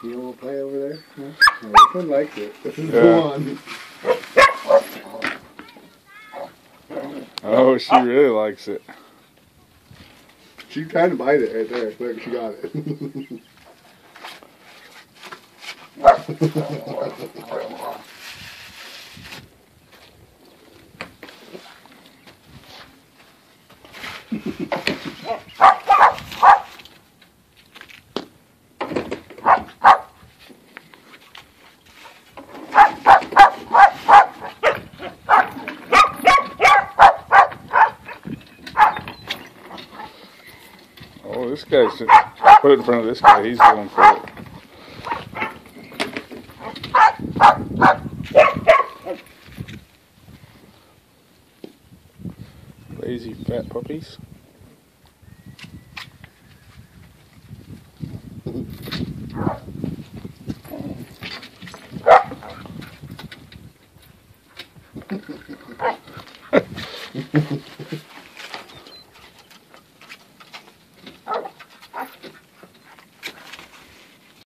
You want to play over there? No? No, this one likes it. This is the one. Oh, she really likes it. She's trying to bite it right there. Look, she got it. Oh, this guy should put it in front of this guy. He's going for it. Lazy fat puppies.